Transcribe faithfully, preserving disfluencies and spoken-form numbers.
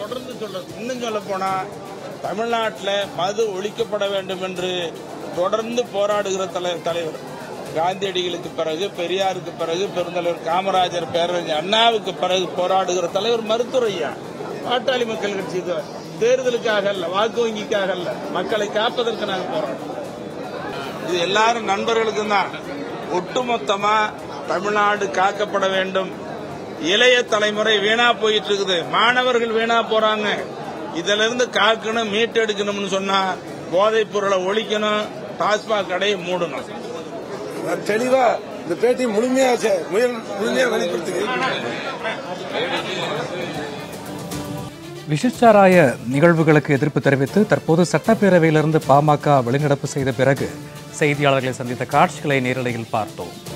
தொடர்ந்து சொல்றது. இன்னும் சொல்ல போனா தமிழ்நாட்டில் மது ஒழிக்கப்பட வேண்டும் என்று தொடர்ந்து போராடுகிற தலைவர். காந்தியடிகளுக்கு பிறகு, பெரியாருக்கு பிறகு, பெருந்தலைவர் காமராஜர், பேரறிஞர் அண்ணாவுக்கு பிறகு போராடுகிற தலைவர் மருத்துவரையா. பாட்டாளி மக்கள் கட்சி தேர்தலுக்காக அல்ல, வாக்கு வங்கிக்காக அல்ல, மக்களை காப்பதற்கு நாங்கள் போராடுறோம். இது எல்லாரும் நண்பர்களுக்கு தான். ஒட்டுமொத்தமா தமிழ்நாடு காக்கப்பட வேண்டும். இளைய தலைமுறை வீணா போயிட்டு இருக்குது, மாணவர்கள் வீணா போறாங்க. இதுல இருந்து காக்கணும், மீட்டெடுக்கணும்னு சொன்னா போதைப் பொருளை ஒழிக்கணும், டாஸ்மாக் கடையை மூடணும். தெளிவா இந்த பேட்டி முழுமையா முழுமையா வெளிப்படுத்துகிறேன். விஷச்சாராய நிகழ்வுகளுக்கு எதிர்ப்பு தெரிவித்து தற்போது சட்டப்பேரவையிலிருந்து பாமக வெளிநடப்பு செய்த பிறகு செய்தியாளர்களை சந்தித்த காட்சிகளை நேரலையில் பார்த்தோம்.